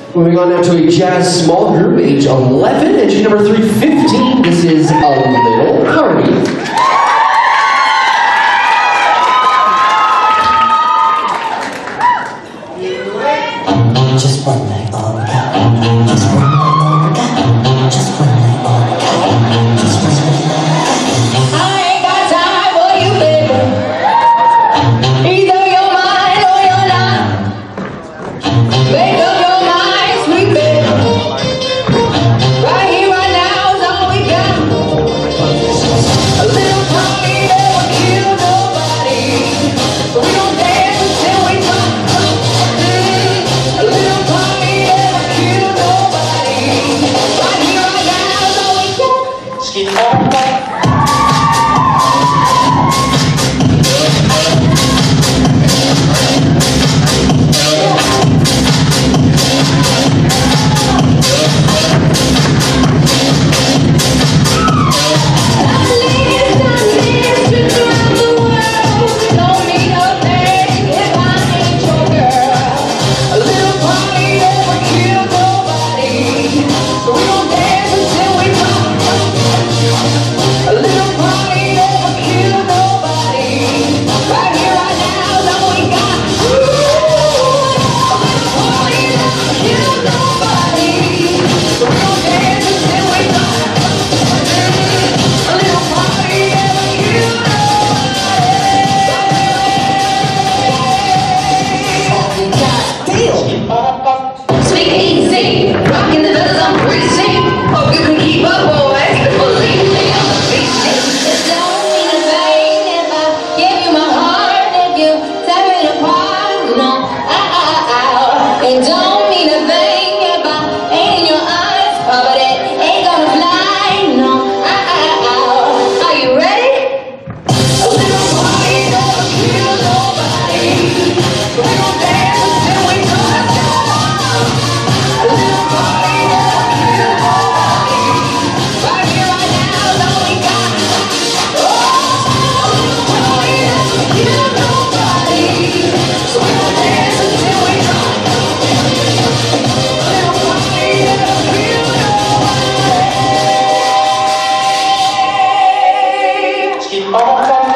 Moving on now to a jazz small group, age 11, entry number 315. This is A Little Party. Just one night all we got. Just one night all we got. Just one night all we got. Just one night all we got. I ain't got time for you, baby. Either you're mine or you're not. Make up your mind, sweet baby. Right here, right now is all we got. A little party that will kill nobody. We don't dance until we drop. A little party that will kill nobody. Right here, right now is all we got. Skip on back. Oh,